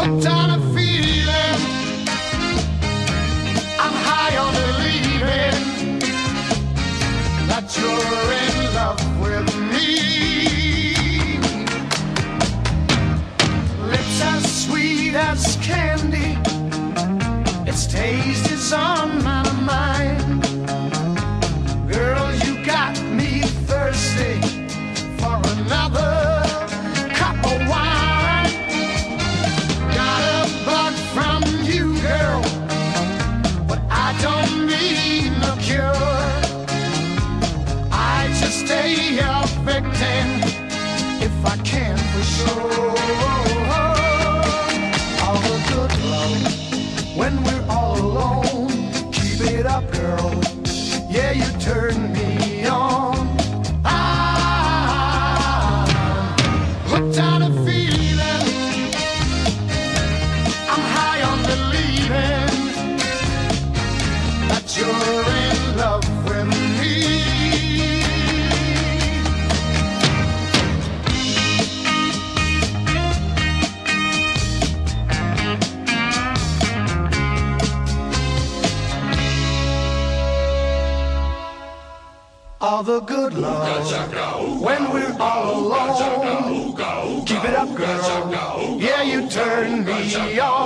hooked on a feeling. I'm high on believing that you're in love with me. Lips as sweet as candy, its taste is on my mind. Girl, you got me thirsty for another cup of wine. Got a bug from you, girl, but I don't need no cure. I just stay a victim if I can for sure. All the good love when we're all alone. Keep it up, girl. Yeah, you turn me on. Hooked on a feeling. I'm high on believing that you're in love with me. All the good love when we're all alone. Keep it up, girl. Yeah, you turn me on.